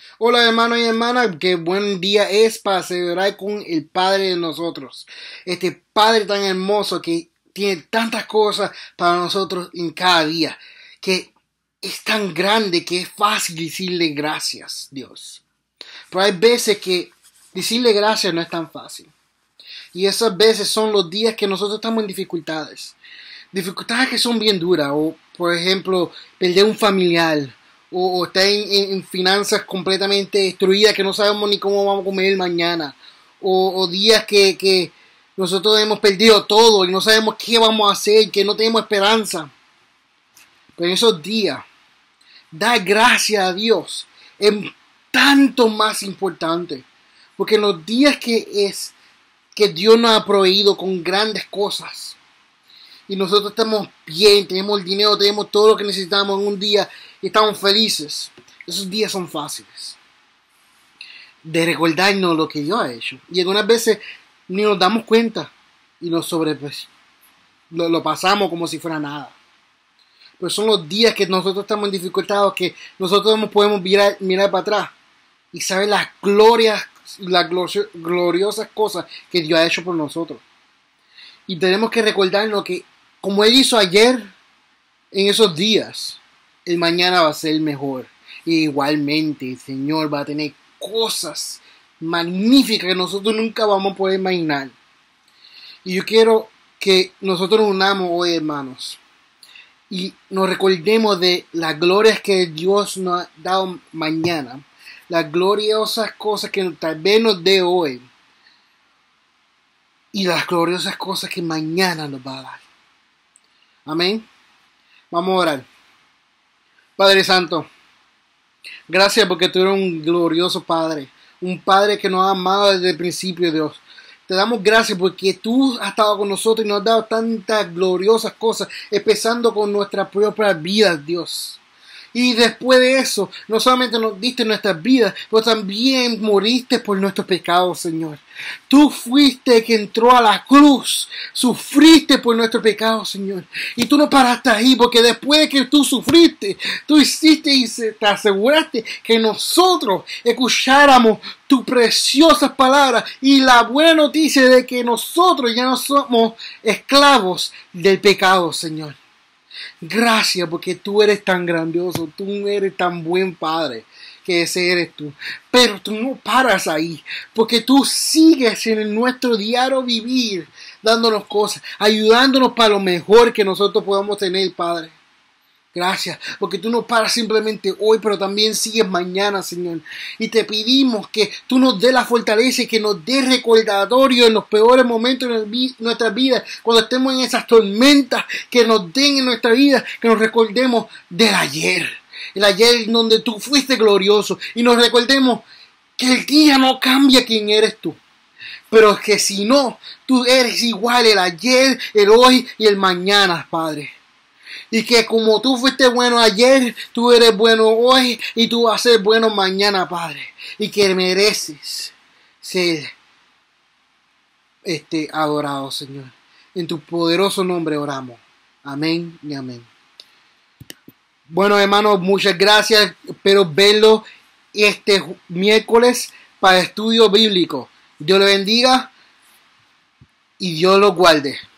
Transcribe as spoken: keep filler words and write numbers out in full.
Hola hermanos y hermanas, qué buen día es para celebrar con el Padre de nosotros. Este Padre tan hermoso que tiene tantas cosas para nosotros en cada día, que es tan grande que es fácil decirle gracias, Dios. Pero hay veces que decirle gracias no es tan fácil. Y esas veces son los días que nosotros estamos en dificultades. Dificultades que son bien duras, o por ejemplo, perder un familiar, o, o estar en, en, en finanzas completamente destruidas que no sabemos ni cómo vamos a comer mañana, o, o días que, que nosotros hemos perdido todo y no sabemos qué vamos a hacer, que no tenemos esperanza. Pero en esos días, dar gracias a Dios es tanto más importante, porque en los días que es que Dios nos ha proveído con grandes cosas, y nosotros estamos bien, tenemos el dinero, tenemos todo lo que necesitamos en un día y estamos felices. Esos días son fáciles de recordarnos lo que Dios ha hecho. Y algunas veces ni nos damos cuenta y nos sobre, pues, lo, lo pasamos como si fuera nada. Pero son los días que nosotros estamos en dificultades, que nosotros nos podemos mirar, mirar para atrás y saber las glorias, las gloriosas cosas que Dios ha hecho por nosotros. Y tenemos que recordarnos que como Él hizo ayer, en esos días, el mañana va a ser mejor. Y igualmente el Señor va a tener cosas magníficas que nosotros nunca vamos a poder imaginar. Y yo quiero que nosotros nos unamos hoy, hermanos, y nos recordemos de las glorias que Dios nos ha dado mañana, las gloriosas cosas que tal vez nos dé hoy, y las gloriosas cosas que mañana nos va a dar. Amén. Vamos a orar. Padre Santo, gracias porque tú eres un glorioso Padre, un Padre que nos ha amado desde el principio, Dios. Te damos gracias porque tú has estado con nosotros y nos has dado tantas gloriosas cosas, empezando con nuestras propias vidas, Dios. Y después de eso, no solamente nos diste nuestras vidas, pero también moriste por nuestros pecados, Señor. Tú fuiste que entró a la cruz, sufriste por nuestros pecados, Señor. Y tú no paraste ahí, porque después de que tú sufriste, tú hiciste y te aseguraste que nosotros escucháramos tus preciosas palabras y la buena noticia de que nosotros ya no somos esclavos del pecado, Señor. Gracias porque tú eres tan grandioso, tú eres tan buen Padre, que ese eres tú. Pero tú no paras ahí, porque tú sigues en nuestro diario vivir, dándonos cosas, ayudándonos para lo mejor que nosotros podamos tener, Padre. Gracias, porque tú no paras simplemente hoy, pero también sigues mañana, Señor. Y te pedimos que tú nos des la fortaleza y que nos des recordatorio en los peores momentos de nuestra vida, cuando estemos en esas tormentas, que nos den en nuestra vida, que nos recordemos del ayer. El ayer donde tú fuiste glorioso y nos recordemos que el día no cambia quién eres tú. Pero que si no, tú eres igual el ayer, el hoy y el mañana, Padre. Y que como tú fuiste bueno ayer, tú eres bueno hoy y tú vas a ser bueno mañana, Padre. Y que mereces ser este, adorado, Señor. En tu poderoso nombre oramos. Amén y amén. Bueno, hermanos, muchas gracias. Espero verlo este miércoles para estudio bíblico. Dios le bendiga y Dios lo guarde.